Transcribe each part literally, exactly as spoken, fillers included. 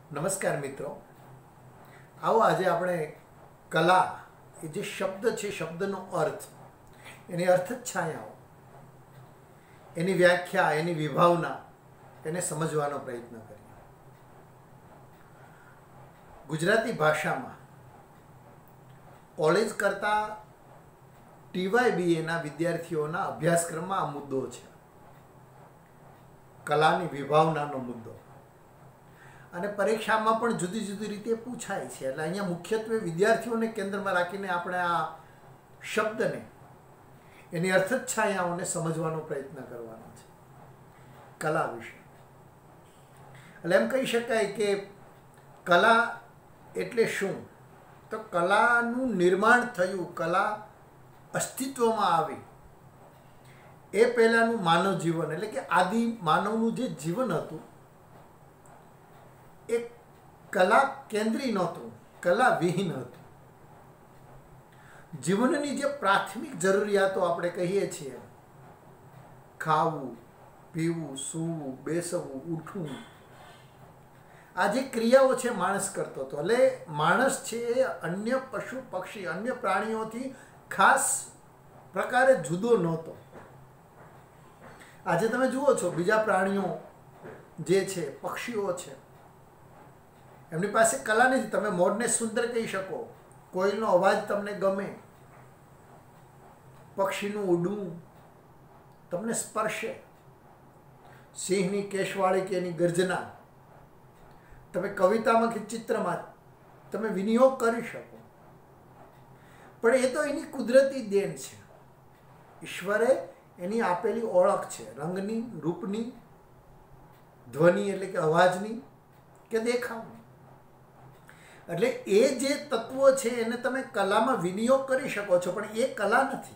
નમસ્કાર મિત્રો, આવો આજે આપણે કલા એ જે શબ્દ છે, શબ્દનો અર્થ, એની અર્થ છાયાઓ, એની વ્યાખ્યા, એની વિભાવના, એને સમજવાનો પ્રયત્ન કરીએ. ગુજરાતી ભાષામાં કોલેજ કરતા ટીવાય બીએના વિદ્યાર્થીઓના અભ્યાસક્રમમાં આ મુદ્દો છે, કલાની વિભાવનાનો મુદ્દો. અને પરીક્ષામાં પણ જુદી જુદી રીતે પૂછાય છે. એટલે અહીંયા મુખ્યત્વે વિદ્યાર્થીઓને કેન્દ્રમાં રાખીને આપણે આ શબ્દને, એની અર્થછાયાઓને સમજવાનો પ્રયત્ન કરવાનો છે કલા વિશે. એટલે એમ કહી શકાય કે કલા એટલે શું? તો કલાનું નિર્માણ થયું, કલા અસ્તિત્વમાં આવી એ પહેલાંનું માનવ જીવન, એટલે કે આદિ માનવનું જે જીવન હતું એ કલા કેન્દ્રી નહોતું, કલા વિહીન હતું. જીવનની જે પ્રાથમિક જરૂરિયાતો આપણે કહીએ છીએ, ખાવું, પીવું, સૂવું, બેસવું, ઉઠવું, આ જે ક્રિયાઓ છે માણસ કરતો હતો. એટલે માણસ છે એ અન્ય પશુ પક્ષી, અન્ય પ્રાણીઓથી ખાસ પ્રકારે જુદો નહોતો. આજે તમે જુઓ છો બીજા પ્રાણીઓ જે છે, પક્ષીઓ છે, એમની પાસે કલા નથી. તમે મોરને સુંદર કહી શકો, કોઈલનો અવાજ તમને ગમે, પક્ષીનું ઉડવું તમને સ્પર્શે, સિંહની કેશવાળી કે એની ગર્જના તમે કવિતામાં કે ચિત્રમાં તમે વિનિયોગ કરી શકો. પણ એ તો એની કુદરતી દેન છે, ઈશ્વરે એની આપેલી ઓળખ છે, રંગની, રૂપની, ધ્વનિ એટલે કે અવાજની કે દેખાવની. એટલે એ જે તત્વો છે એને તમે કલામાં વિનિયોગ કરી શકો છો, પણ એ કલા નથી.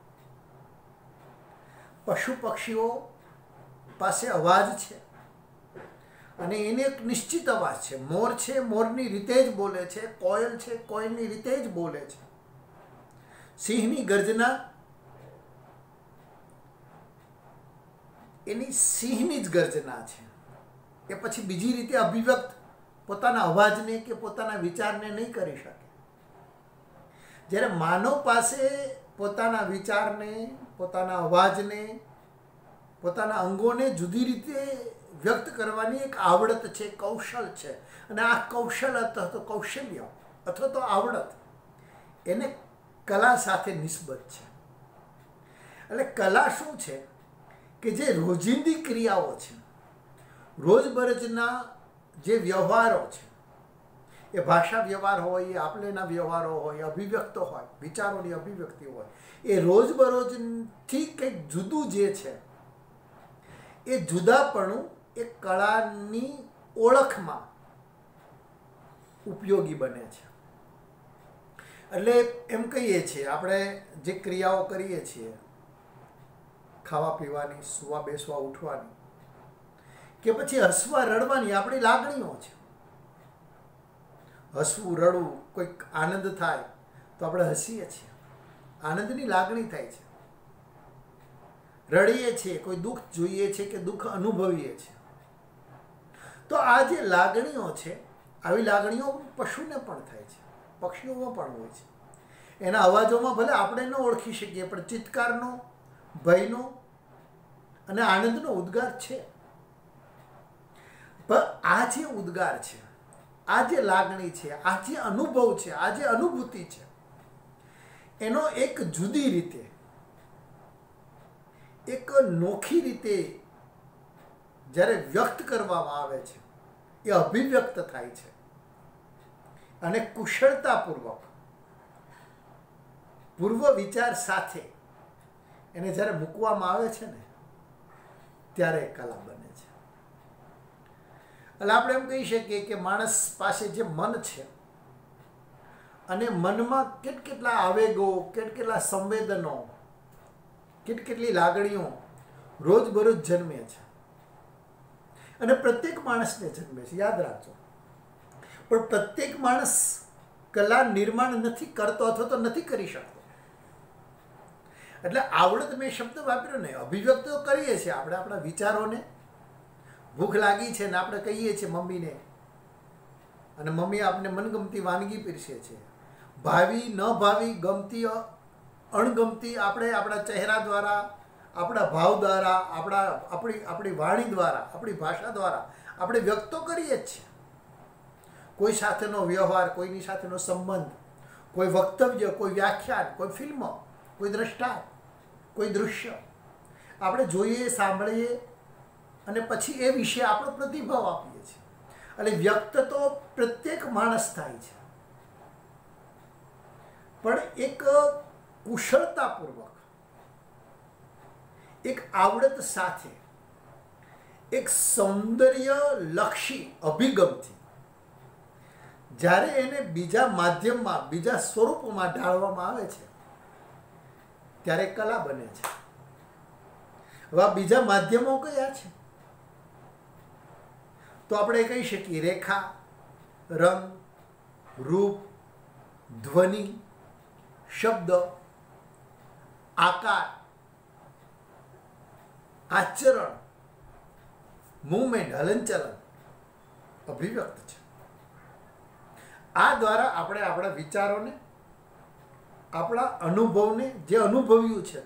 પશુ પક્ષીઓ પાસે અવાજ છે અને એને એક નિશ્ચિત અવાજ છે. મોર છે, મોરની રીતે જ બોલે છે. કોયલ છે, કોયલની રીતે જ બોલે છે. સિંહની ગર્જના એની સિંહની જ ગર્જના છે, એ પછી બીજી રીતે અભિવ્યક્ત પોતાના અવાજને કે પોતાના વિચારને નહીં કરી શકે. જ્યારે માનવ પાસે પોતાના વિચારને, પોતાના અવાજને, પોતાના અંગોને જુદી રીતે વ્યક્ત કરવાની એક આવડત છે, કૌશલ છે. અને આ કૌશલ અથવા તો કૌશલ્ય અથવા તો આવડત એને કલા સાથે નિસ્બત છે. એટલે કલા શું છે કે જે રોજિંદી ક્રિયાઓ છે, રોજબરોજના જે વ્યવહારો છે, એ ભાષા વ્યવહાર હોય, એ આપલેના વ્યવહારો હોય, અભિવ્યક્તો હોય, વિચારોની અભિવ્યક્તિ હોય, એ રોજબરોજથી કંઈક જુદું જે છે એ જુદાપણું એ કળાની ઓળખમાં ઉપયોગી બને છે. એટલે એમ કહીએ છીએ આપણે જે ક્રિયાઓ કરીએ છીએ, ખાવા પીવાની, સુવા બેસવા ઉઠવાની, કે પછી હસવા રડવાની, આપણી લાગણીઓ છે. હસવું, રડવું, કોઈક આનંદ થાય તો આપણે હસીએ છીએ, આનંદની લાગણી થાય છે. રડીએ છીએ, કોઈ દુઃખ જોઈએ છે કે દુઃખ અનુભવીએ છીએ. તો આ જે લાગણીઓ છે, આવી લાગણીઓ પશુને પણ થાય છે, પક્ષીઓમાં પણ હોય છે. એના અવાજોમાં ભલે આપણે ન ઓળખી શકીએ, પણ ચિત્કારનો, ભયનો અને આનંદનો ઉદ્ગાર છે. પણ આ જે ઉદ્ગાર છે, આ જે લાગણી છે, આ જે અનુભવ છે, આ જે અનુભૂતિ છે, એનો એક જુદી રીતે, એક નોખી રીતે જ્યારે વ્યક્ત કરવામાં આવે છે, એ અભિવ્યક્ત થાય છે. અને કુશળતાપૂર્વક, પૂર્વ વિચાર સાથે એને જ્યારે મૂકવામાં આવે છે ને, ત્યારે કલા બને છે. એટલે આપણે એમ કહી શકીએ કે માણસ પાસે જે મન છે, અને મનમાં કેટ કેટલા આવેગો, કેટ કેટલા સંવેદનો, કેટ કેટલી લાગણીઓ રોજબરોજ જન્મે છે. અને પ્રત્યેક માણસને જન્મે છે, યાદ રાખજો. પણ પ્રત્યેક માણસ કલા નિર્માણ નથી કરતો અથવા તો નથી કરી શકતો. એટલે આવડત, મેં શબ્દ વાપર્યો ને, અભિવ્યક્ત કરીએ છીએ આપણે આપણા વિચારોને. ભૂખ લાગી છે ને આપણે કહીએ છીએ મમ્મીને અને મમ્મી આપને મનગમતી વાનગી પીરસે છે. ભાવી ન ભાવી, ગમતી અણગમતી આપણે આપણા ચહેરા દ્વારા, આપણા ભાવ દ્વારા, આપણા આપણી આપણી વાણી દ્વારા, આપણી ભાષા દ્વારા આપણે વ્યક્ત તો કરીએ જ છીએ. કોઈ સાથેનો વ્યવહાર, કોઈની સાથેનો સંબંધ, કોઈ વક્તવ્ય, કોઈ વ્યાખ્યાન, કોઈ ફિલ્મ, કોઈ દ્રષ્ટાંત, કોઈ દૃશ્ય આપણે જોઈએ, સાંભળીએ અને પછી એ વિશે આપણો પ્રતિભાવ આપીએ છીએ. અને વ્યક્ત તો પ્રત્યેક માણસ થાય છે, પણ એક કુશળતાપૂર્વક, એક આવડત સાથે, એક સૌંદર્યલક્ષી અભિગમથી જ્યારે એને બીજા માધ્યમમાં, બીજા સ્વરૂપમાં ઢાળવામાં આવે છે ત્યારે કલા બને છે. હવે આ બીજા માધ્યમો કયા છે? તો આપણે કહી શકીએ રેખા, રંગ, રૂપ, ધ્વનિ, શબ્દ, આકાર, આચરણ, મૂવમેન્ટ, હલનચલન, અભિવ્યક્ત છે. આ દ્વારા આપણે આપણા વિચારોને, આપણા અનુભવને, જે અનુભવ્યું છે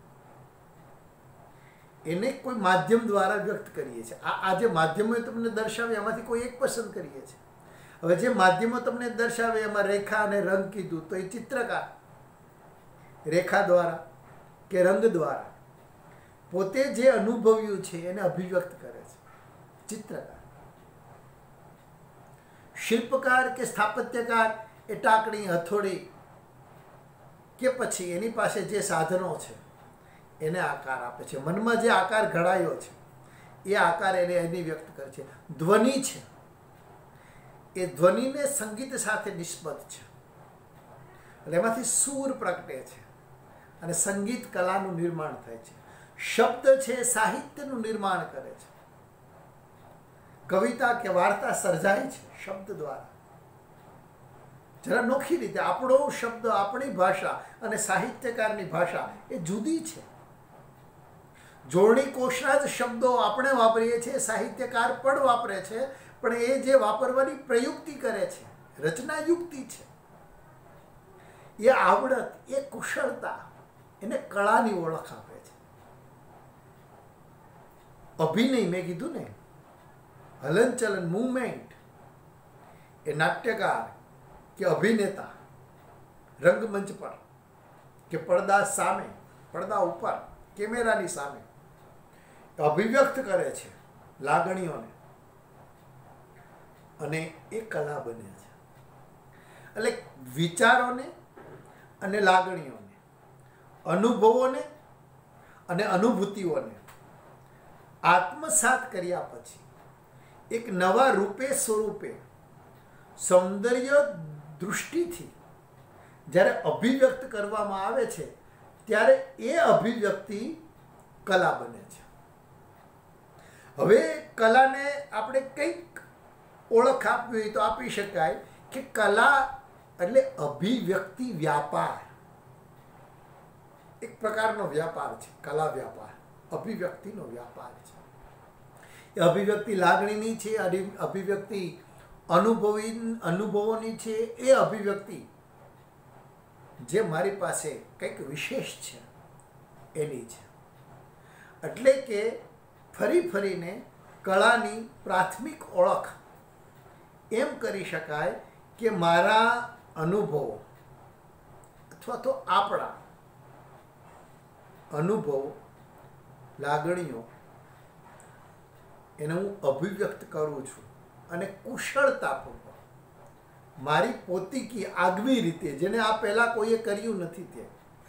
એને કોઈ માધ્યમ દ્વારા વ્યક્ત કરીએ છીએ. આ આ જે માધ્યમો તમને દર્શાવે એમાંથી કોઈ એક પસંદ કરીએ છીએ. હવે જે માધ્યમો તમને દર્શાવે એમાં રેખા અને રંગ કીધું, તો એ ચિત્રકાર રેખા દ્વારા કે રંગ દ્વારા પોતે જે અનુભવ્યું છે એને અભિવ્યક્ત કરે છે. ચિત્રકાર, શિલ્પકાર કે સ્થાપત્યકાર એ ટાંકણી, હથોડી કે પછી એની પાસે જે સાધનો છે એને આકાર આપે છે. મનમાં જે આકાર ઘડાયો છે એ આકાર એને એની વ્યક્ત કરે છે. ધ્વનિ છે એ ધ્વનિને સંગીત સાથે નિસ્બત છે, એટલે એમાંથી સૂર પ્રગટે છે અને સંગીત કલાનું નિર્માણ થાય છે. શબ્દ છે એ સાહિત્યનું નિર્માણ કરે છે. કવિતા કે વાર્તા સર્જાય છે શબ્દ દ્વારા. જરા નોખી રીતે આપણો શબ્દ, આપણી ભાષા અને સાહિત્યકારની ભાષા એ જુદી છે. જોડણી કોષના જ શબ્દો આપણે વાપરીએ છીએ, સાહિત્યકાર પણ વાપરે છે, પણ એ જે વાપરવાની પ્રયુક્તિ કરે છે, રચના યુક્તિ છે, એ આવડત, એ કુશળતા એને કળાની ઓળખ આપે છે. અભિનય મેં કીધું ને, હલનચલન, મૂવમેન્ટ એ નાટ્યકાર કે અભિનેતા રંગમંચ પર કે પડદા સામે, પડદા ઉપર, કેમેરાની સામે અભિવ્યક્ત કરે છે લાગણીઓને, અને એ કલા બને છે. એટલે વિચારોને અને લાગણીઓને, અનુભવોને અને અનુભૂતિઓને આત્મસાત કર્યા પછી એક નવા રૂપે સ્વરૂપે સૌંદર્ય દૃષ્ટિથી જ્યારે અભિવ્યક્ત કરવામાં આવે છે ત્યારે એ અભિવ્યક્તિ કલા બને છે. હવે કલાને આપણે કંઈક ઓળખ આપવી હોય તો આપી શકાય કે કલા એટલે અભિવ્યક્તિ વ્યાપાર, એક પ્રકારનો વ્યાપાર છે. કલા વ્યાપાર અભિવ્યક્તિનો વ્યાપાર છે. એ અભિવ્યક્તિ લાગણીની છે, અભિવ્યક્તિ અનુભવી અનુભવોની છે, એ અભિવ્યક્તિ જે મારી પાસે કંઈક વિશેષ છે એની છે. એટલે કે ફરી ફરીને કળાની પ્રાથમિક ઓળખ એમ કરી શકાય કે મારા અનુભવો અથવા તો આપણા અનુભવો, લાગણીઓ એને હું અભિવ્યક્ત કરું છું અને કુશળતાપૂર્વક મારી પોતીકી આગવી રીતે, જેને આ પહેલાં કોઈએ કર્યું નથી તે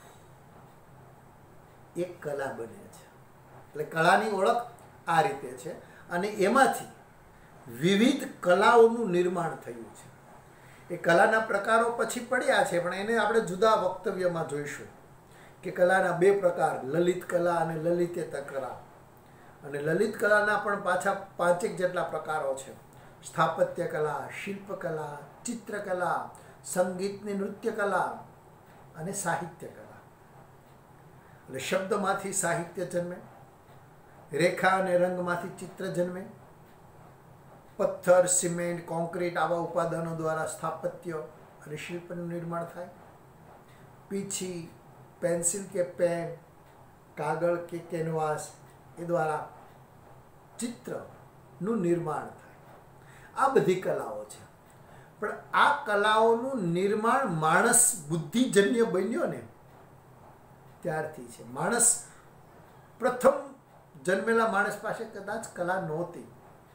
એક કલા બને છે. એટલે કળાની ઓળખ આ રીતે છે અને એમાંથી વિવિધ કલાઓનું નિર્માણ થયું છે. એ કલાના પ્રકારો પછી પડ્યા છે, પણ એને આપણે જુદા વક્તવ્યમાં જોઈશું કે કલાના બે પ્રકાર, લલિત કલા અને લલિતેતર કલા. અને લલિત કલાના પણ પાછા પાંચેક જેટલા પ્રકારો છે. સ્થાપત્ય કલા, શિલ્પકલા, ચિત્રકલા, સંગીતની નૃત્ય કલા અને સાહિત્ય કલા. એટલે શબ્દમાંથી સાહિત્ય જન્મે, રેખા અને રંગમાંથી ચિત્ર જન્મે, પથ્થર, સિમેન્ટ, કોન્ક્રીટ આવા ઉપાદાનો દ્વારા સ્થાપત્ય અને શિલ્પનું નિર્માણ થાય. પીછી, પેન્સિલ કે પેન, કાગળ કે કેનવાસ એ દ્વારા ચિત્રનું નિર્માણ થાય. આ બધી કલાઓ છે. પણ આ કલાઓનું નિર્માણ માણસ બુદ્ધિજન્ય બન્યો ને ત્યારથી છે. માણસ પ્રથમ જન્મેલા માણસ પાસે કદાચ કલા નહોતી.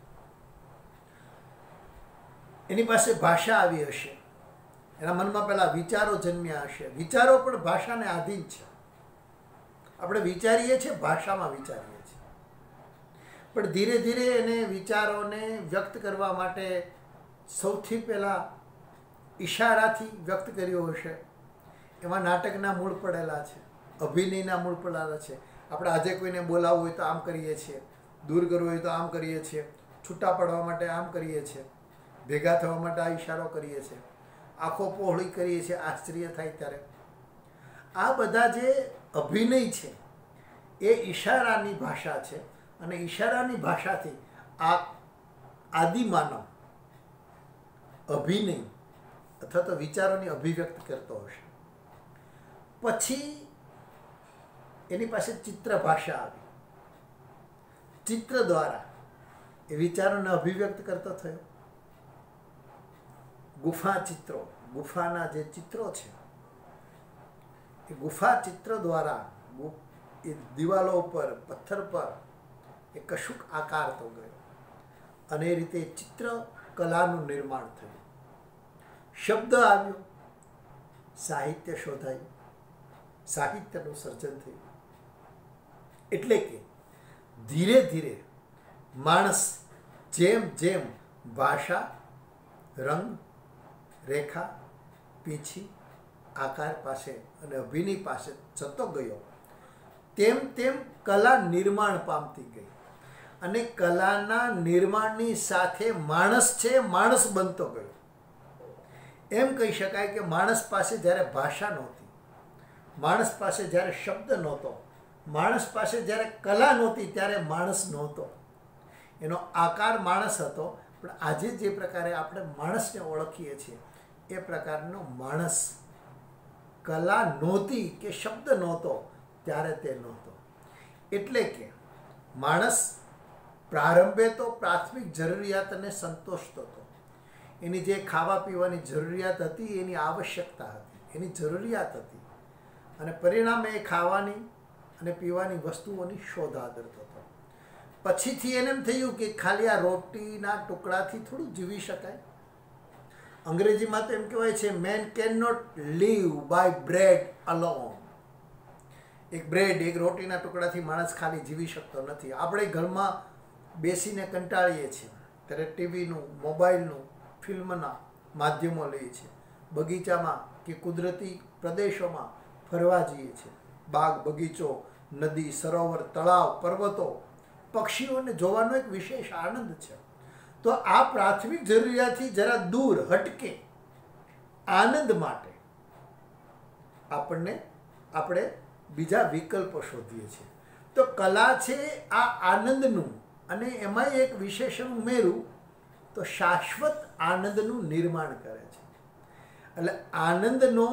એની પાસે ભાષા આવી હશે, એના મનમાં પહેલા વિચારો જન્મ્યા હશે. વિચારો પણ ભાષાને આધીન છે. આપણે વિચારીએ છીએ, ભાષામાં વિચારીએ છીએ. પણ ધીરે ધીરે એને વિચારોને વ્યક્ત કરવા માટે સૌથી પહેલાં ઈશારાથી વ્યક્ત કર્યો હશે. એમાં નાટકના મૂળ પડેલા છે, અભિનયના મૂળ પડેલા છે. આપણે આજે કોઈને બોલાવવું હોય તો આમ કરીએ છીએ, દૂર કરવું હોય તો આમ કરીએ છીએ, છૂટા પડવા માટે આમ કરીએ છીએ, ભેગા થવા માટે આ ઈશારો કરીએ છીએ, આંખો પહોળી કરીએ છીએ આશ્ચર્ય થાય ત્યારે. આ બધા જે અભિનય છે એ ઈશારાની ભાષા છે. અને ઈશારાની ભાષાથી આ આદિમાનવ અભિનય અથવા તો વિચારોની અભિવ્યક્ત કરતો હશે. પછી એની પાસે ચિત્ર ભાષા આવી. ચિત્ર દ્વારા એ વિચારોને અભિવ્યક્ત કરતો થયો. ગુફા ચિત્રો, ગુફાના જે ચિત્રો છે એ ગુફા ચિત્ર દ્વારા એ દિવાલો ઉપર, પથ્થર પર એ કશુંક આકાર તો ગયો અને એ રીતે ચિત્ર કલાનું નિર્માણ થયું. શબ્દ આવ્યો, સાહિત્ય શોધાયું, સાહિત્યનું સર્જન થયું. એટલે કે ધીરે ધીરે માણસ જેમ જેમ ભાષા, રંગ, રેખા, પીછી, આકાર પાસે અને અભિનય પાસે જતો ગયો તેમ તેમ કલા નિર્માણ પામતી ગઈ. અને કલાના નિર્માણની સાથે માણસ છે માણસ બનતો ગયો. એમ કહી શકાય કે માણસ પાસે જ્યારે ભાષા નહોતી, માણસ પાસે જ્યારે શબ્દ નહોતો, માણસ પાસે જ્યારે કલા નહોતી ત્યારે માણસ નહોતો. એનો આકાર માણસ હતો, પણ આજે જે પ્રકારે આપણે માણસને ઓળખીએ છીએ એ પ્રકારનો માણસ, કલા નહોતી કે શબ્દ નહોતો ત્યારે તે નહોતો. એટલે કે માણસ પ્રારંભે તો પ્રાથમિક જરૂરિયાતને સંતોષતો હતો. એની જે ખાવા પીવાની જરૂરિયાત હતી એની આવશ્યકતા હતી, એની જરૂરિયાત હતી. અને પરિણામે એ ખાવાની અને પીવાની વસ્તુઓની શોધ આદરતો હતો. પછીથી એને એમ થયું કે ખાલી આ રોટીના ટુકડાથી થોડું જીવી શકાય. અંગ્રેજીમાં તો એમ કહેવાય છે man can not leave by bread alone. એક બ્રેડ, એક રોટીના ટુકડાથી માણસ ખાલી જીવી શકતો નથી. આપણે ઘરમાં બેસીને કંટાળીએ છીએ ત્યારે ટીવીનું, મોબાઈલનું, ફિલ્મના માધ્યમો લઈએ છીએ. બગીચામાં કે કુદરતી પ્રદેશોમાં ફરવા જઈએ છીએ. બાગ, બગીચો, નદી, સરોવર, તળાવ, પર્વતો, પક્ષીઓને જોવાનો એક વિશેષ આનંદ છે. તો આ પ્રાથમિક જરૂરિયાતથી જરા દૂર હટકે આનંદ માટે આપણને આપણે બીજા વિકલ્પો શોધીએ છીએ. તો કલા છે આ આનંદનું, અને એમાં એક વિશેષણ ઉમેરું તો શાશ્વત આનંદનું નિર્માણ કરે છે. એટલે આનંદનો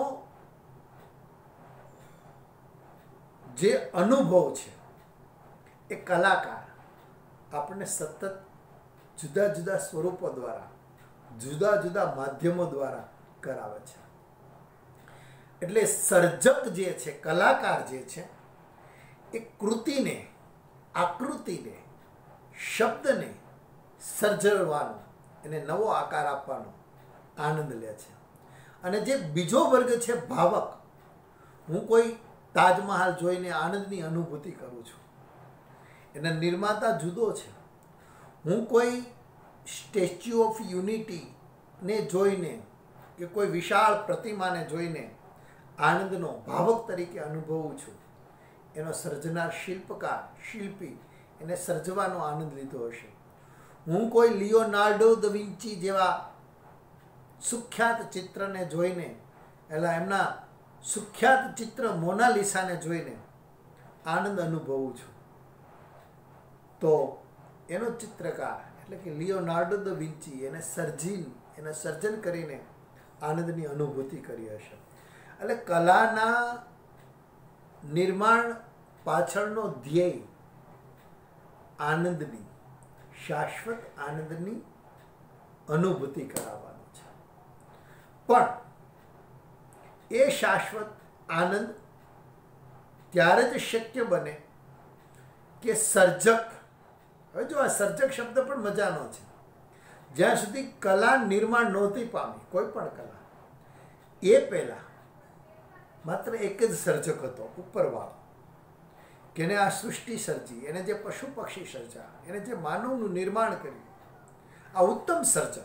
જે અનુભવ છે એ કલાકાર આપણને સતત જુદા જુદા સ્વરૂપો દ્વારા, જુદા જુદા માધ્યમો દ્વારા કરાવે છે. એટલે સર્જક જે છે, કલાકાર જે છે એ કૃતિને, આકૃતિને, શબ્દને સર્જવાનો, એને નવો આકાર આપવાનો આનંદ લે છે. અને જે બીજો વર્ગ છે ભાવક, હું કોઈ તાજમહાલ જોઈને આનંદની અનુભૂતિ કરું છું, એના નિર્માતા જુદો છે. હું કોઈ સ્ટેચ્યુ ઓફ યુનિટીને જોઈને કે કોઈ વિશાળ પ્રતિમાને જોઈને આનંદનો ભાવક તરીકે અનુભવું છું. એનો સર્જનાર શિલ્પકાર, શિલ્પી એને સર્જવાનો આનંદ લીધો હશે. હું કોઈ લિયોનાર્ડો દ વિન્ચી જેવા સુખ્યાત ચિત્રને જોઈને, એટલે એમના સુખ્યાત ચિત્ર મોનાલિસાને જોઈને આનંદ અનુભવું છું. તો એનો ચિત્રકાર, એટલે કે લિયોનાર્ડો દ વિન્ચી એને સર્જીન એને સર્જન કરીને આનંદની અનુભૂતિ કરી હશે. એટલે કલાના નિર્માણ પાછળનો ધ્યેય આનંદની, શાશ્વત આનંદની અનુભૂતિ કરાવવાનો છે. પણ એ શાશ્વત આનંદ ત્યારે જ શક્ય બને કે સર્જક, હવે જો આ સર્જક શબ્દ પણ મજાનો છે. જ્યાં સુધી કલા નિર્માણ નહોતી પામી, કોઈ પણ કલા, એ પહેલા માત્ર એક જ સર્જક હતો, ઉપરવાળો, કે એને આ સૃષ્ટિ સર્જી, એને જે પશુ પક્ષી સર્જા, એને જે માનવનું નિર્માણ કર્યું, આ ઉત્તમ સર્જક.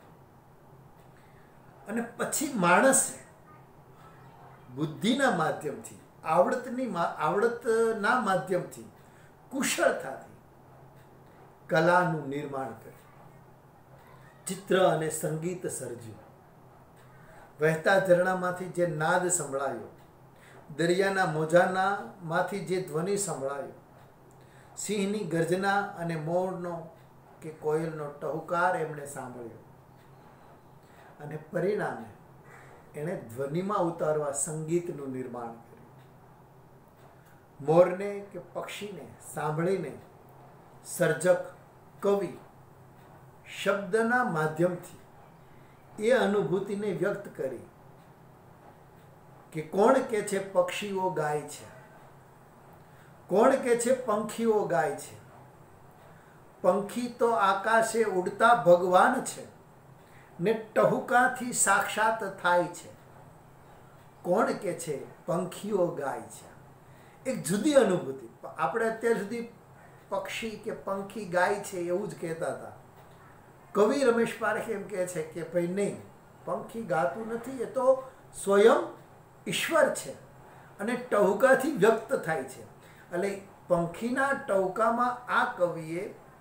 અને પછી માણસે બુદ્ધિના માધ્યમથી, આવડતની આવડતના માધ્યમથી, કુશળતાથી કલાનું નિર્માણ કર્યું, ચિત્ર અને સંગીત સર્જ્યું, વહેતા ઝરણામાંથી જે નાદ સંભળાયો, દરિયાના મોજાના માંથી જે ધ્વનિ સંભળાયો, સિંહની ગર્જના અને મોરનો કે કોયલનો ટહુકાર એમણે સાંભળ્યો, અને પરિણામે એણે ધ્વનિમાં ઉતારવા સંગીતનું નિર્માણ કર્યું. મોરને કે પક્ષીને સાંભળીને સર્જક કવિ શબ્દના માધ્યમથી એ અનુભૂતિને વ્યક્ત કરી કે કોણ કે છે પક્ષીઓ ગાય છે, કોણ કે છે પંખીઓ ગાય છે, પંખી તો આકાશે ઉડતા ભગવાન છે ને ટહુકાથી સાક્ષાત થાય છે. કોણ કે છે પંખીઓ ગાય છે, એક જુદી અનુભૂતિ. આપણે અત્યાર સુધી પક્ષી કે પંખી ગાય છે એવું જ કહેતા હતા. કવિ રમેશ પારેખ એમ કહે છે કે ભાઈ નહીં, પંખી ગાતું નથી, એ તો સ્વયં ઈશ્વર છે અને ટહુકાથી વ્યક્ત થાય છે. એટલે પંખીના ટહુકામાં આ કવિએ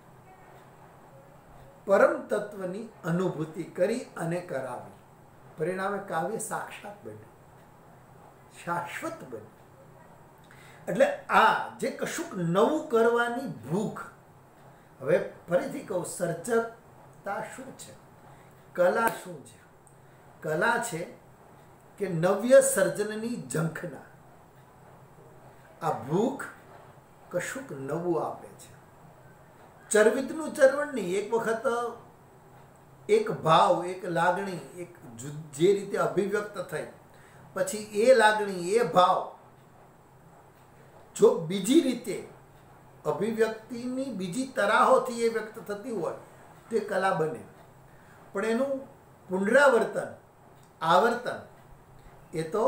પરમ તત્વની અનુભૂતિ કરી અને કરાવી. પરિણામે કાવ્ય સાક્ષાત બન્યું, શાશ્વત બન્યું. એટલે આ જે કશુંક નવું કરવાની ભૂખ. હવે ફરીથી કહું, સર્જકતા શું છે, કલા શું છે? કલા છે કે નવ્ય સર્જનની ઝંખના. આ ભૂખ કશુંક નવું આપે છે. ચરવિતનું ચરવણ નહીં, એક વખત એક ભાવ, એક લાગણી, એક જે રીતે અભિવ્યક્ત થઈ, પછી એ લાગણી, એ ભાવ જો બીજી રીતે અભિવ્યક્તિની બીજી તરાહોથી એ વ્યક્ત થતી હોય તે કલા બને. પણ એનું પુનરાવર્તન, આવર્તન, એ તો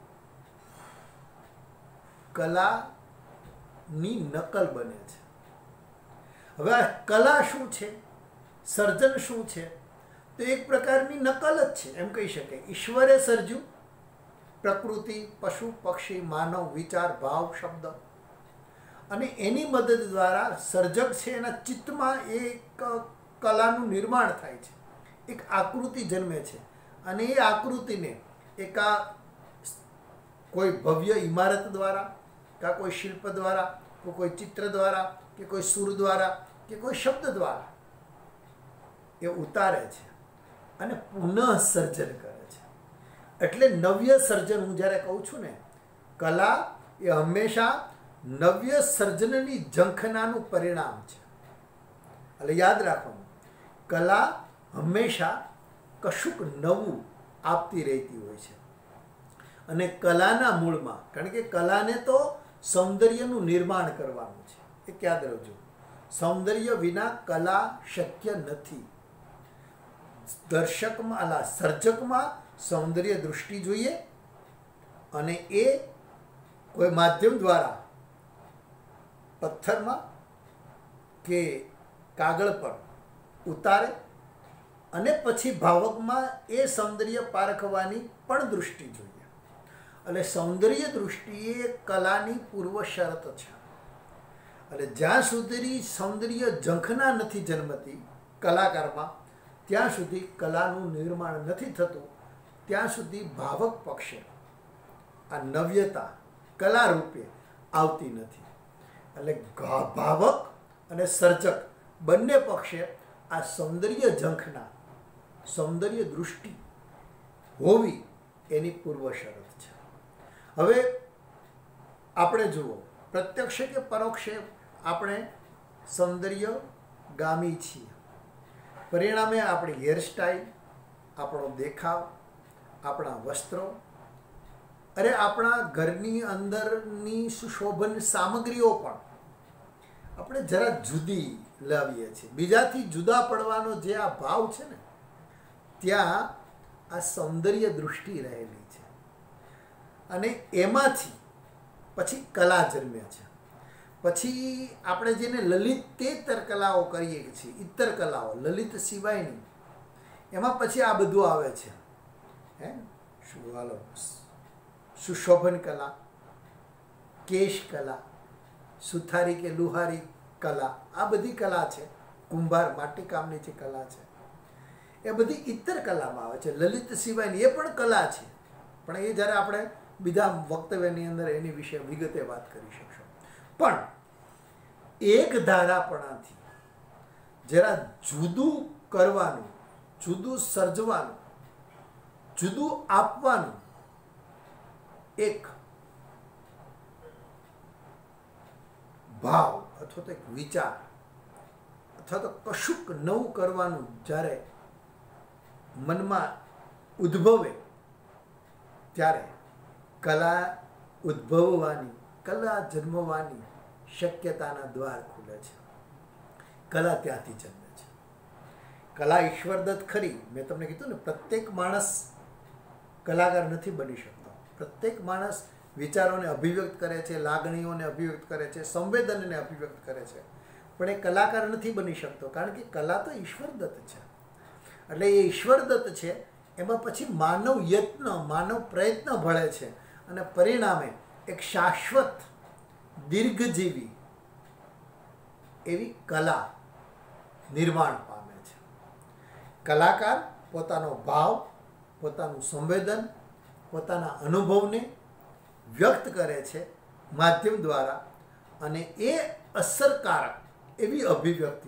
કલાની નકલ બને છે. હવે આ કલા શું છે, સર્જન શું છે? તો એક પ્રકારની નકલ જ છે એમ કહી શકાય. ઈશ્વરે સર્જ્યું પ્રકૃતિ, પશુ, પક્ષી, માનવ, વિચાર, ભાવ, શબ્દ, અને એની મદદ દ્વારા સર્જક છે એના ચિત્તમાં એક કલાનું નિર્માણ થાય છે, એક આકૃતિ જન્મે છે. અને એ આકૃતિને એક આ કોઈ ભવ્ય ઇમારત દ્વારા, કાં કોઈ શિલ્પ દ્વારા, કે કોઈ ચિત્ર દ્વારા, કે કોઈ સુર દ્વારા, કે કોઈ શબ્દ દ્વારા એ ઉતારે છે અને પુનઃ સર્જન કરે છે. એટલે નવ્ય સર્જન, હું જ્યારે કહું છું ને, કલા એ હંમેશા નવ્ય સર્જનની ઝંખનાનું પરિણામ છે. એટલે યાદ રાખવાનું, કલા હંમેશા કશુંક નવું આપતી રહેતી હોય છે. અને કલાના મૂળમાં, કારણ કે કલાને તો સૌંદર્યનું નિર્માણ કરવાનું છે, એ યાદ રાખજો. સૌંદર્ય વિના કલા શક્ય નથી. દર્શકમાં, અલા સર્જકમાં સૌંદર્ય દૃષ્ટિ જોઈએ, અને એ કોઈ માધ્યમ દ્વારા પથ્થરમાં કે કાગળ પર ઉતારે, અને પછી ભાવકમાં એ સૌંદર્ય પારખવાની પણ દૃષ્ટિ જોઈએ. એટલે સૌંદર્ય દૃષ્ટિ એ કલાની પૂર્વ શરત છે. એટલે જ્યાં સુધી સૌંદર્ય ઝંખના નથી જન્મતી કલાકારમાં, ત્યાં સુધી કલાનું નિર્માણ નથી થતું, ત્યાં સુધી ભાવક પક્ષે આ નવ્યતા કલા રૂપે આવતી નથી. એટલે ભાવક અને સર્જક બંને પક્ષે આ સૌંદર્ય ઝંખના સૌંદર્ય દૃષ્ટિ હોવી એની પૂર્વ શરત છે. હવે આપણે જુઓ, પ્રત્યક્ષે કે પરોક્ષે આપણે સૌંદર્યગામી છીએ. પરિણામે આપણી હેરસ્ટાઈલ, આપણો દેખાવ, આપણા વસ્ત્રો, અરે આપણા ઘરની અંદરની સુશોભન સામગ્રીઓ પણ આપણે જરા જુદી લાવીએ છીએ. બીજાથી જુદા પડવાનો જે આ ભાવ છે ને, ત્યાં આ સૌંદર્ય દૃષ્ટિ રહેલી છે. અને એમાંથી પછી કલા જન્મે છે. પછી આપણે જેને લલિતેતર કલાઓ કરીએ છીએ, ઇતર કલાઓ, લલિત સિવાયની, એમાં પછી આ બધું આવે છે. હે શું હાલો, સુશોભન કલા, કેશ કલા, સુથારી કે લુહારી કલા, આ બધી કલા છે. કુંભાર માટીકામની જે કલા છે એ બધી ઇતર કલામાં આવે છે. લલિત સિવાયની એ પણ કલા છે, પણ એ જ્યારે આપણે બીજા વક્તવ્યની અંદર એની વિશે વિગતે વાત કરી શકશો. પણ એક ધારાપણાથી જરા જુદું કરવાનું, જુદું સર્જવાનું, જુદું આપવાનું એક ભાવ અથવા તો એક વિચાર અથવા તો કશુંક નવું કરવાનું જ્યારે મનમાં ઉદ્ભવે, ત્યારે કલા ઉદ્ભવવાની, કલા જન્મવાની શક્યતાના દ્વાર ખુલે છે. કલા ત્યાંથી જન્મે છે. કલા ઈશ્વરદત્ત ખરી. મેં તમને કીધું ને, પ્રત્યેક માણસ કલાકાર નથી બની શકતો. પ્રત્યેક માણસ વિચારોને અભિવ્યક્ત કરે છે, લાગણીઓને અભિવ્યક્ત કરે છે, સંવેદનને અભિવ્યક્ત કરે છે, પણ એ કલાકાર નથી બની શકતો. કારણ કે કલા તો ઈશ્વરદત્ત છે. એટલે એ ઈશ્વરદત્ત છે, એમાં પછી માનવ યત્ન, માનવ પ્રયત્ન ભળે છે અને પરિણામે એક શાશ્વત દીર્ઘજીવી એવી કલા નિર્માણ પામે છે. કલાકાર પોતાનો ભાવ, પોતાનું સંવેદન, પોતાના અનુભવને વ્યક્ત કરે છે માધ્યમ દ્વારા, અને એ અસરકારક એવી અભિવ્યક્તિ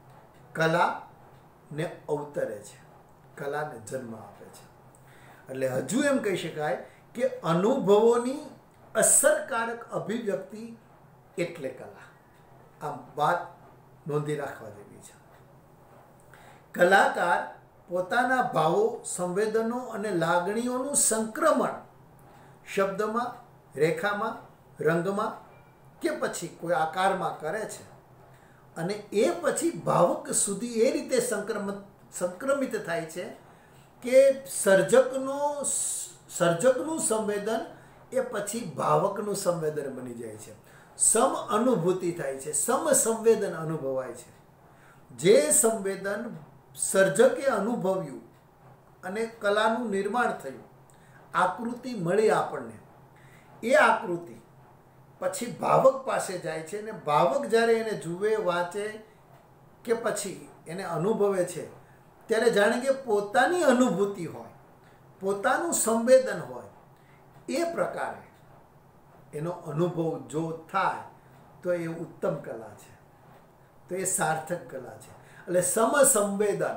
કલાને અવતરે છે, કલાને જન્મ આપે છે. એટલે હજુ એમ કહી શકાય કે અનુભવોની અસરકારક અભિવ્યક્તિ એટલે કલા. આ વાત નોંધી રાખવા જેવી છે. કલાકાર પોતાના ભાવો, સંવેદનો અને લાગણીઓનું સંક્રમણ શબ્દમાં, રેખામાં, રંગમાં કે પછી કોઈ આકારમાં કરે છે, અને એ પછી ભાવક સુધી એ રીતે સંક્રમિત સંક્રમિત થાય છે કે સર્જકનો સર્જકનું સંવેદન એ પછી ભાવકનું સંવેદન બની જાય છે. સમ અનુભૂતિ થાય છે, સમ સંવેદન અનુભવાય છે. જે સંવેદન સર્જકે અનુભવ્યું અને કલાનું નિર્માણ થયું, આકૃતિ મળી આપણને, એ આકૃતિ પછી ભાવક પાસે જાય છે, અને ભાવક જ્યારે એને જુએ, વાંચે કે પછી એને અનુભવે છે, ત્યારે જાણે કે પોતાની અનુભૂતિ હોય, પોતાનું સંવેદન હોય, એ પ્રકારે એનો અનુભવ જો થાય તો એ ઉત્તમ કલા છે, તો એ સાર્થક કલા છે. એટલે સમસંવેદન,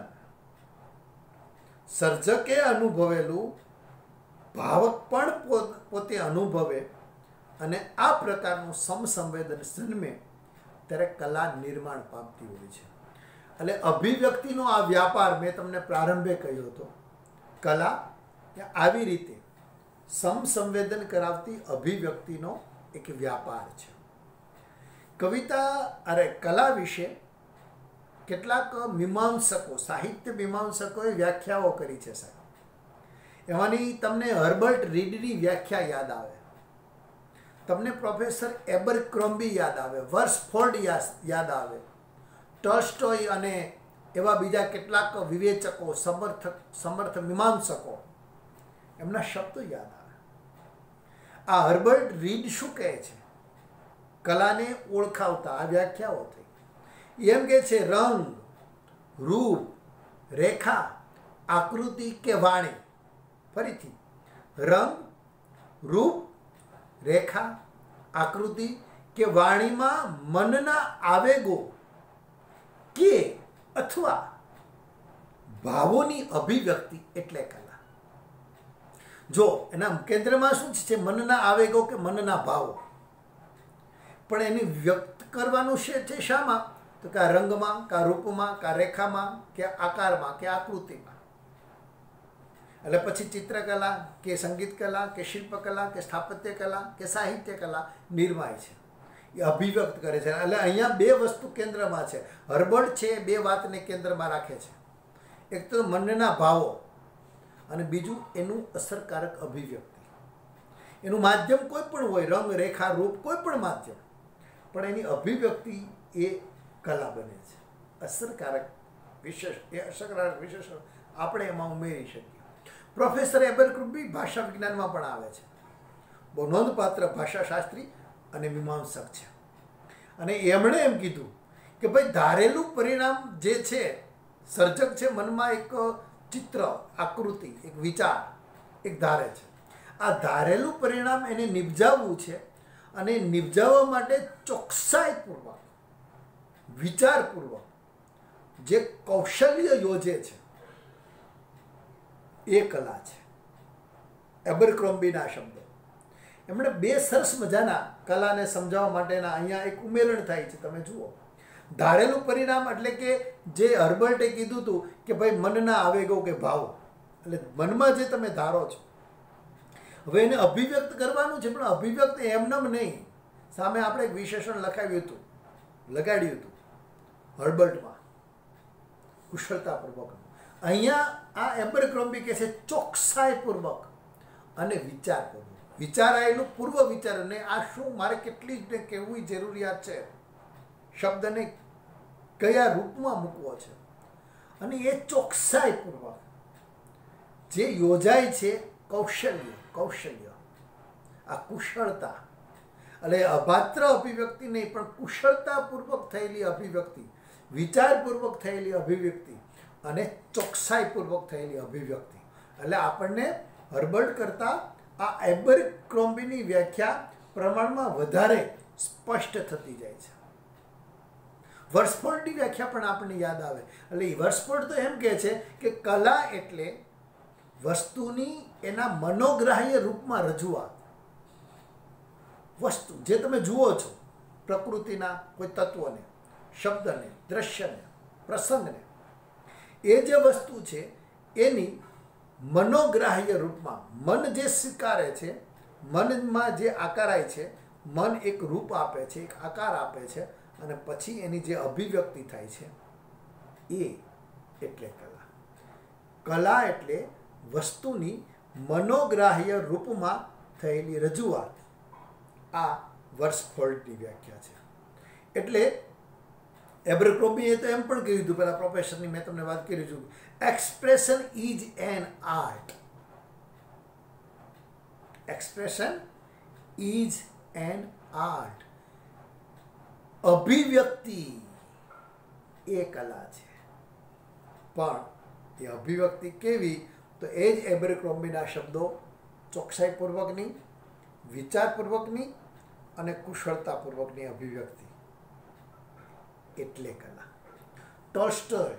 સર્જકે અનુભવેલું ભાવક પણ પોતે અનુભવે, અને આ પ્રકારનું સમસંવેદન જન્મે ત્યારે કલા નિર્માણ પામતી હોય છે. એટલે અભિવ્યક્તિનો આ વ્યાપાર મેં તમને પ્રારંભે કહ્યો હતો. કલા આવી રીતે સમસંવેદન કરાવતી અભિવ્યક્તિનો એક વ્યાપાર છે. કવિતા અરે કલા વિશે કેટલાક મીમાંસકો, સાહિત્ય મીમાંસકોએ વ્યાખ્યાઓ કરી છે સાહેબ. એમાંની તમને હર્બર્ટ રીડની વ્યાખ્યા યાદ આવે, તમને પ્રોફેસર એબરક્રોમ્બી યાદ આવે, વર્સફોર્ડ યાદ આવે, ટોલ્સ્ટોય અને એવા બીજા કેટલાક વિવેચકો, સમર્થક સમર્થ મીમાંસકો, એમના શબ્દો યાદ આવે. આ હર્બર્ટ રીડ શું કહે છે કલાને ઓળખાવતા? આ વ્યાખ્યાઓ થઈ. એમ કે છે, રંગ, રૂપ, રેખા, આકૃતિ કે વાણી. ફરીથી, રંગ, રૂપ, રેખા, આકૃતિ કે વાણીમાં મનના આવેગો કે અથવા ભાવોની અભિવ્યક્તિ એટલે કલા. જો એના કેન્દ્રમાં શું છે? મનના આવેગો કે મનના ભાવો, પણ એની વ્યક્ત કરવાનું છે છે શામાં? તો કે આ રંગમાં, કા રૂપમાં, કા રેખામાં, કે આકારમાં, કે આકૃતિમાં. એટલે પછી ચિત્રકલા કે સંગીત કલા કે શિલ્પકલા કે સ્થાપત્ય કલા કે સાહિત્ય કલા નિર્માય છે, એ અભિવ્યક્ત કરે છે. એટલે અહીંયા બે વસ્તુ કેન્દ્રમાં છે. હર્બર્ટ છે એ બે વાતને કેન્દ્રમાં રાખે છે. એક તો મનના ભાવો અને બીજું એનું અસરકારક અભિવ્યક્તિ. એનું માધ્યમ કોઈ પણ હોય, રંગ, રેખા, રૂપ, કોઈ પણ માધ્યમ, પણ એની અભિવ્યક્તિ એ કલા બને છે. અસરકારક વિશેષ એ અસરકારક વિશેષણ આપણે એમાં ઉમેરી શકીએ. પ્રોફેસર એબરક્રોમ્બી ભાષા વિજ્ઞાનમાં પણ આવે છે. બહુ નોંધપાત્ર ભાષાશાસ્ત્રી અને મીમાંસક છે. અને એમણે એમ કીધું કે ભાઈ ધારેલું પરિણામ જે છે, સર્જક છે મનમાં એક ચિત્ર, આકૃતિ, એક વિચાર એક ધારે છે. આ ધારેલું પરિણામ એને નિપજાવવું છે, અને નિપજાવવા માટે ચોકસાઈપૂર્વક, વિચારપૂર્વક જે કૌશલ્ય યોજે છે એ કલા છે. એબરક્રોમ્બીના શબ્દો. એમણે બે સરસ મજાના કલાને સમજાવવા માટેના અહીંયા એક ઉમેરણ થાય છે. તમે જુઓ, ધારેલું પરિણામ એટલે કે જે હર્બર્ટે કીધું હતું કે ભાઈ મનના આવેગો કે ભાવો, એટલે મનમાં જે તમે ધારો છો, હવે એને અભિવ્યક્ત કરવાનું છે, પણ અભિવ્યક્ત એમનેમ નહીં. સામે આપણે એક વિશેષણ લખાવ્યું હતું, લગાડ્યું હતું હર્બર્ટમાં, કુશળતાપૂર્વક. અહીંયા આ એબરક્રોમ્બી કહે છે ચોકસાઈપૂર્વક અને વિચારપૂર્વક. વિચારાયેલું પૂર્વ વિચાર, અને આ શું મારે કેટલી જ કહેવું જરૂરિયાત છે, શબ્દને કયા રૂપમાં મૂકવો છે, અને એ ચોકસાઈપૂર્વક જે યોજાય છે કૌશલ્ય કૌશલ્ય આ કુશળતા, એટલે અપાત્ર અભિવ્યક્તિ નહીં, પણ કુશળતાપૂર્વક થયેલી અભિવ્યક્તિ, વિચારપૂર્વક થયેલી અભિવ્યક્તિ અને ચોકસાઈપૂર્વક થયેલી અભિવ્યક્તિ. એટલે આપણને હર્બર્ટ કરતાં આ એબરક્રોમ્બીની વ્યાખ્યા પ્રમાણમાં વધારે સ્પષ્ટ થતી જાય છે. વર્સફોર્ડની વ્યાખ્યા પણ આપણને યાદ આવે. એટલે વર્સફોર્ડ તો એમ કહે છે કે કલા એટલે વસ્તુની એના મનોગ્રાહ્ય રૂપમાં રજૂઆત. વસ્તુ જે તમે જુઓ છો, પ્રકૃતિના કોઈ તત્વને, શબ્દને, દ્રશ્યને, પ્રસંગને, એ જે વસ્તુ છે એની મનોગ્રાહ્ય રૂપમાં મન જે સ્વીકારે છે, મનમાં જે આકારાય છે, મન એક રૂપ આપે છે, એક આકાર આપે છે, અને પછી એની જે અભિવ્યક્તિ થાય છે એ એટલે કલા. કલા એટલે વસ્તુની મનોગ્રાહ્ય રૂપમાં થયેલી રજૂઆત. આ વર્સફોર્ડની વ્યાખ્યા છે. એટલે એબરક્રોમ્બીએ તો એમ પણ કહ્યું હતું, પેલા પ્રોફેસરની મેં તમને વાત કરી છું, expression is an art. Expression is an art. અભિવ્યક્તિ એ કલા છે. પણ એ અભિવ્યક્તિ કેવી? તો એ જ એબરક્રોમ્બીના શબ્દો ચોકસાઈપૂર્વકની, વિચારપૂર્વકની અને કુશળતાપૂર્વકની અભિવ્યક્તિ એટલે કલા. ટોલ્સ્ટોય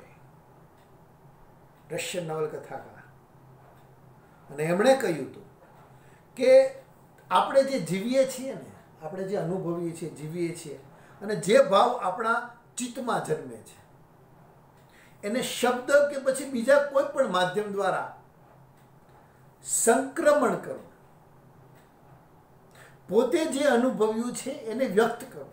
રશિયન નવલકથાકાર, અને એમણે કહ્યું હતું કે આપણે જે જીવીએ છીએ ને, આપણે જે અનુભવીએ છીએ, જીવીએ છીએ, અને જે ભાવ આપણા ચિત્તમાં જન્મે છે, એને શબ્દ કે પછી બીજા કોઈ પણ માધ્યમ દ્વારા સંક્રમણ કરવું, પોતે જે અનુભવ્યું છે એને વ્યક્ત કરવું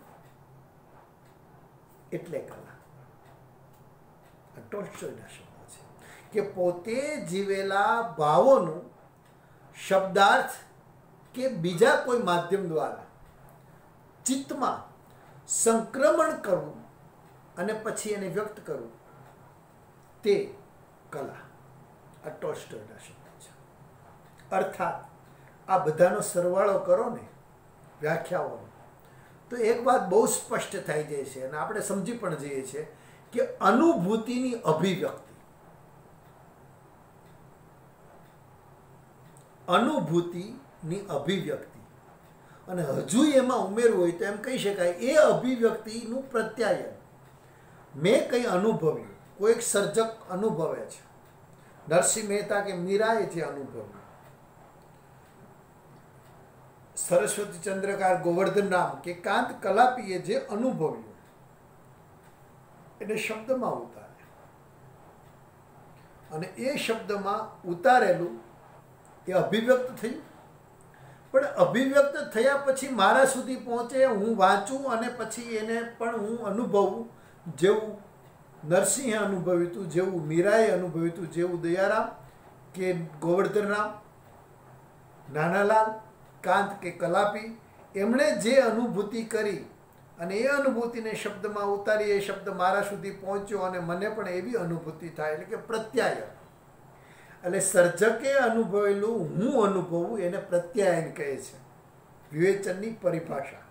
એટલે કલા. ટોલ્સ્ટોયના શબ્દો છે કે પોતે જીવેલા ભાવોનું શબ્દાર્થ કે બીજા કોઈ માધ્યમ દ્વારા ચિત્તમાં સંક્રમણ કરવું અને પછી એને વ્યક્ત કરવું, તે કલા. આ ટોલ્સ્ટોયના શબ્દો છે. અર્થાત આ બધાનો સરવાળો કરો ને વ્યાખ્યાઓનો, તો એક વાત બહુ સ્પષ્ટ થઈ જાય છે, અને આપણે સમજી પણ જઈએ છીએ કે અનુભૂતિની અભિવ્યક્તિ, અનુભૂતિની અભિવ્યક્તિ, અને હજુ એમાં ઉમેરવું હોય તો એમ કહી શકાય એ અભિવ્યક્તિનું પ્રત્યાયન. મેં કંઈ અનુભવ્યું, કોઈક સર્જક અનુભવે છે, નરસિંહ મહેતા કે મીરાએ જે અનુભવ્યું, સરસ્વતી ચંદ્રકાર ગોવર્ધન રામ કે કાંત કલાપીએ જે અનુભવ્યું એને શબ્દમાં ઉતારે, અને એ શબ્દમાં ઉતારેલું એ અભિવ્યક્ત થયું. પણ અભિવ્યક્ત થયા પછી મારા સુધી પહોંચે, હું વાંચું અને પછી એને પણ હું અનુભવું, જેવું નરસિંહે અનુભવ્યું હતું, જેવું મીરાએ અનુભવ્યું હતું, જેવું દયારામ કે ગોવર્ધન રામ, નાનાલાલ, કાંત કે કલાપી એમણે જે અનુભૂતિ કરી અને એ અનુભૂતિને શબ્દમાં ઉતારી, એ શબ્દ મારા સુધી પહોંચ્યો અને મને પણ એવી અનુભૂતિ થાય, એટલે કે પ્રત્યાયન. એટલે સર્જકે અનુભવેલું હું અનુભવું એને પ્રત્યાયન કહે છે, વિવેચનની પરિભાષા.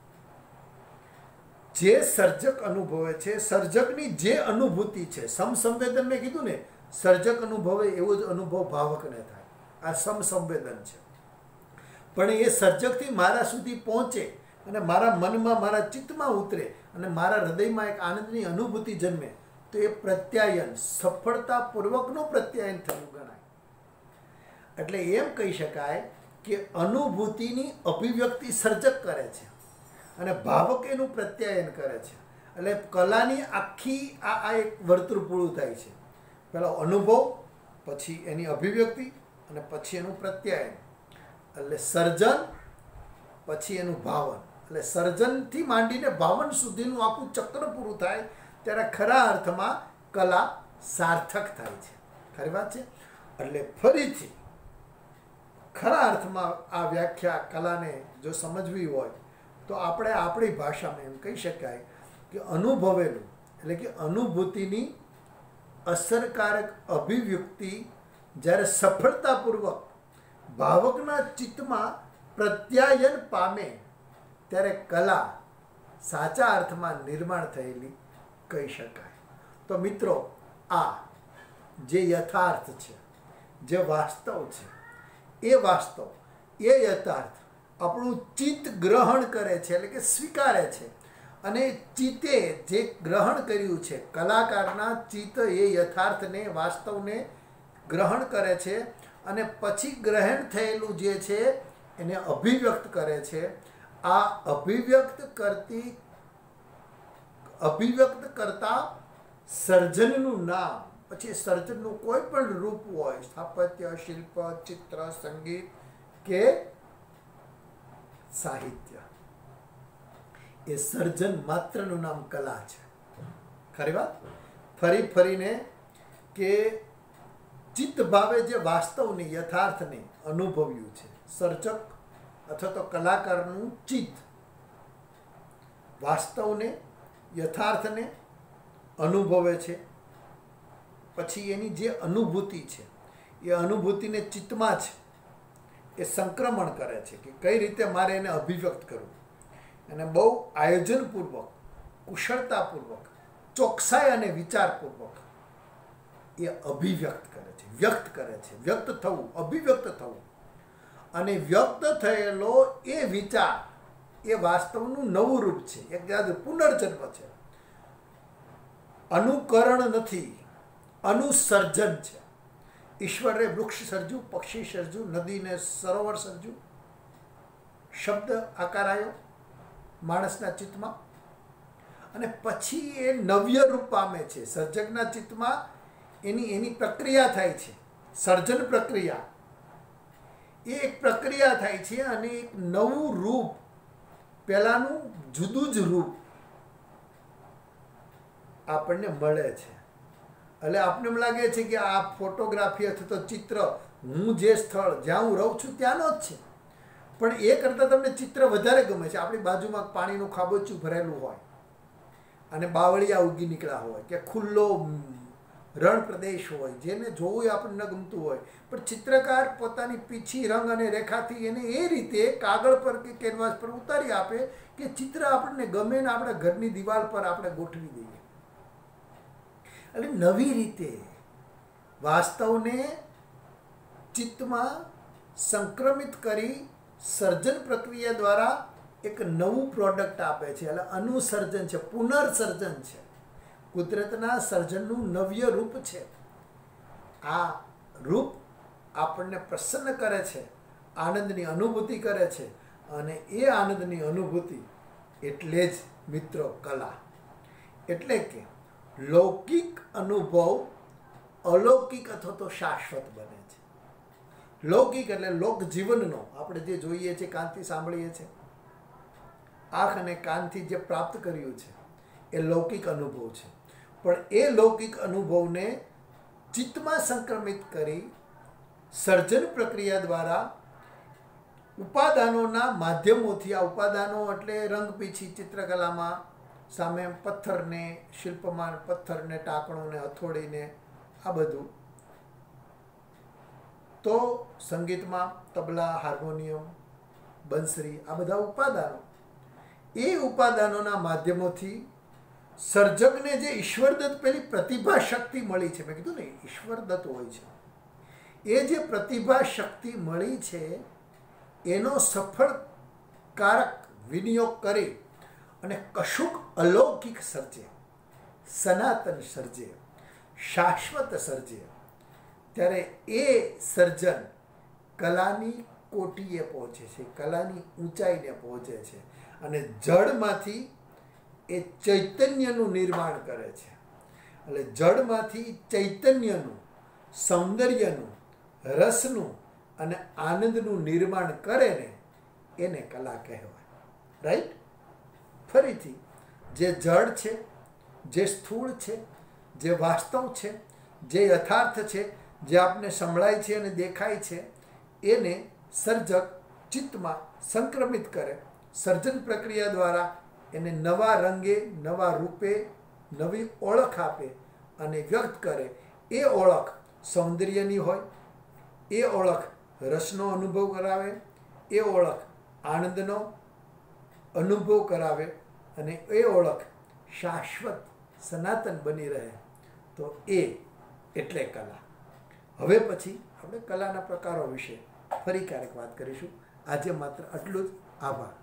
જે સર્જક અનુભવે છે, સર્જકની જે અનુભૂતિ છે, સમસંવેદન મેં કીધું ને, સર્જક અનુભવે એવો જ અનુભવ ભાવકને થાય, આ સમસંવેદન છે. પણ એ સર્જકથી મારા સુધી પહોંચે અને મારા મનમાં, મારા ચિત્તમાં ઉતરે અને મારા હૃદયમાં એક આનંદની અનુભૂતિ જન્મે, તો એ પ્રત્યાયન, સફળતાપૂર્વકનું પ્રત્યાયન થયું ગણાય. એટલે એમ કહી શકાય કે અનુભૂતિની અભિવ્યક્તિ સર્જક કરે છે અને ભાવક એનું પ્રત્યાયન કરે છે. એટલે કલાની આખી આ આ એક વર્તુળ પૂરું થાય છે. પહેલાં અનુભવ, પછી એની અભિવ્યક્તિ અને પછી એનું પ્રત્યાયન. એટલે સર્જન, પછી એનું ભાવન. એટલે સર્જનથી માંડીને ભાવન સુધીનું આખું ચક્ર પૂરું થાય ત્યારે ખરા અર્થમાં કલા સાર્થક થાય છે. ખરી વાત છે. એટલે ફરીથી ખરા અર્થમાં આ વ્યાખ્યા કલાને જો સમજવી હોય તો આપણે આપણી ભાષામાં એમ કહી શકાય કે અનુભવેલું, એટલે કે અનુભૂતિની અસરકારક અભિવ્યક્તિ જ્યારે સફળતાપૂર્વક ભાવકના ચિત્તમાં પ્રત્યાયન પામે ત્યારે કલા સાચા અર્થમાં નિર્માણ થયેલી કહી શકાય. તો મિત્રો, આ જે યથાર્થ છે, જે વાસ્તવ છે, એ વાસ્તવ, એ યથાર્થ આપણું ચિત્ત ગ્રહણ કરે છે, એટલે કે સ્વીકારે છે. અને ચિત્તે જે ગ્રહણ કર્યું છે, કલાકારના ચિત્ત એ યથાર્થને, વાસ્તવને ગ્રહણ કરે છે અને પછી ગ્રહણ થયેલું જે છે એને અભિવ્યક્ત કરે છે. આ અભિવ્યક્ત કરતી અભિવ્યક્ત કરતા સર્જનનું નામ, પછી સર્જનનું કોઈ પણ રૂપ હોય, સ્થાપત્ય, શિલ્પ, ચિત્ર, સંગીત કે સાહિત્ય, એ સર્જન માત્રનું નામ કલા છે. ખરી વાત. ફરી ફરીને કે ચિત્ત ભાવે જે વાસ્તવની, યથાર્થને અનુભવ્યું છે, સર્જક અથવા તો કલાકારનું ચિત્ત વાસ્તવને, યથાર્થને અનુભવે છે. પછી એની જે અનુભૂતિ છે એ અનુભૂતિને ચિત્તમાં જ એ સંક્રમણ કરે છે કે કઈ રીતે મારે એને અભિવ્યક્ત કરવું. અને બહુ આયોજનપૂર્વક, કુશળતાપૂર્વક, ચોકસાઈ અને વિચારપૂર્વક એ અભિવ્યક્ત કરે છે, વ્યક્ત કરે છે. વ્યક્ત થવું, અભિવ્યક્ત થવું. અને વ્યક્ત થયેલો એ વિચાર એ વાસ્તવનું નવું રૂપ છે, એક જાત પુનર્જન્મ છે. અનુકરણ નથી, અનુસર્જન છે. ઈશ્વરે વૃક્ષ સર્જ્યું, પક્ષી સર્જ્યું, નદીને સરોવર સર્જ્યું, શબ્દ આકાર આવ્યો માણસના ચિત્તમાં અને પછી એ નવ્ય રૂપ પામે છે. સર્જકના ચિત્તમાં એની એની પ્રક્રિયા થાય છે, સર્જન પ્રક્રિયા. એ એક પ્રક્રિયા થાય છે અને એક નવું રૂપ, પહેલાંનું જુદું જ રૂપ આપણને મળે છે. એટલે આપણને એમ લાગે છે કે આ ફોટોગ્રાફી અથવા તો ચિત્ર હું જે સ્થળ જ્યાં હું રહું છું ત્યાંનો જ છે, પણ એ કરતાં તમને ચિત્ર વધારે ગમે છે. આપણી બાજુમાં પાણીનું ખાબોચિયું ભરેલું હોય અને બાવળિયા ઉગી નીકળ્યા હોય કે ખુલ્લો રણ પ્રદેશ હોય, જેને જોવું એ આપણને ન ગમતું હોય, પણ ચિત્રકાર પોતાની પીછી, રંગ અને રેખાથી એને એ રીતે કાગળ પર કે કેનવાસ પર ઉતારી આપે કે ચિત્ર આપણને ગમે ને આપણા ઘરની દિવાલ પર આપણે ગોઠવી દઈએ. એટલે નવી રીતે વાસ્તવને ચિત્તમાં સંક્રમિત કરી સર્જન પ્રક્રિયા દ્વારા એક નવું પ્રોડક્ટ આપે છે. એટલે અનુસર્જન છે, પુનર્સર્જન છે, કુદરતના સર્જનનું નવ્ય રૂપ છે. આ રૂપ આપણને પ્રસન્ન કરે છે, આનંદની અનુભૂતિ કરે છે, અને એ આનંદની અનુભૂતિ એટલે જ મિત્રો કલા. એટલે કે લૌકિક અનુભવ અલૌકિક અથવા તો શાશ્વત બને છે. લૌકિક એટલે લોક જીવનનો આપણે જે જોઈએ છે, કાનથી સાંભળીએ છીએ, આંખ અને કાનથી જે પ્રાપ્ત કર્યું છે એ લૌકિક અનુભવ છે. પણ એ લૌકિક અનુભવને ચિત્તમાં સંક્રમિત કરી સર્જન પ્રક્રિયા દ્વારા ઉપાદાનોના માધ્યમોથી, આ ઉપાદાનો એટલે રંગપીછી ચિત્રકલામાં સામે પથ્થરને, શિલ્પમાં પથ્થરને, ટાંકણોને, હથોડીને, આ બધું. તો સંગીતમાં તબલા, હાર્મોનિયમ, બંસરી, આ બધા ઉપાદાનો. એ ઉપાદાનોના માધ્યમોથી સર્જકને જે ઈશ્વરદત્ત પેલી પ્રતિભા શક્તિ મળી છે, મેં કીધું ને ઈશ્વરદત્ત હોય છે, એ જે પ્રતિભા શક્તિ મળી છે એનો સફળકારક વિનિયોગ કરી અને કશુંક અલૌકિક સર્જે, સનાતન સર્જે, શાશ્વત સર્જે, ત્યારે એ સર્જન કલાની કોટીએ પહોંચે છે, કલાની ઊંચાઈને પહોંચે છે, અને જળમાંથી એ ચૈતન્યનું નિર્માણ કરે છે. એટલે જળમાંથી ચૈતન્યનું, સૌંદર્યનું, રસનું અને આનંદનું નિર્માણ કરે ને એને કલા કહેવાય. રાઈટ? ફરીથી, જે જળ છે, જે સ્થૂળ છે, જે વાસ્તવ છે, જે યથાર્થ છે, જે આપને સંભળાય છે અને દેખાય છે, એને સર્જક ચિત્તમાં સંક્રમિત કરે, સર્જન પ્રક્રિયા દ્વારા એને નવા રંગે, નવા રૂપે, નવી ઓળખ આપે અને વ્યક્ત કરે. એ ઓળખ સૌંદર્યની હોય, એ ઓળખ રસનો અનુભવ કરાવે, એ ઓળખ આનંદનો અનુભવ કરાવે, અને એ ઓળખ શાશ્વત સનાતન બની રહે. તો એ એટલે કલા. હવે પછી આપણે કલાના પ્રકારો વિશે ફરી ક્યારેક વાત કરીશું. આજે માત્ર આટલું જ. આભાર.